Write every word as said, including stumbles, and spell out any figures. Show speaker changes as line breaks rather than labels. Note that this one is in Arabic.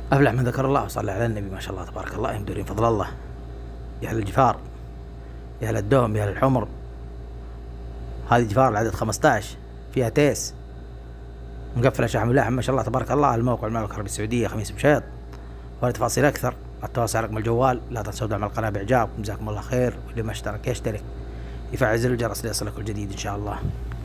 أفلح من ذكر الله وصلى على النبي. ما شاء الله تبارك الله، يمدورين فضل الله. يا أهل الجفار، يا أهل الدوم، يا أهل الحمر. هذه جفار العدد خمسة عشر، فيها تيس مقفلة شحم ولحم ما شاء الله تبارك الله، على الموقع المملكة العربية السعودية خميس مشيط. ولتفاصيل أكثر التواصل على رقم الجوال. لا تنسوا دعم القناة بإعجاب، جزاكم الله خير. واللي ما اشترك يشترك، يفعل زر الجرس ليصلك الجديد إن شاء الله.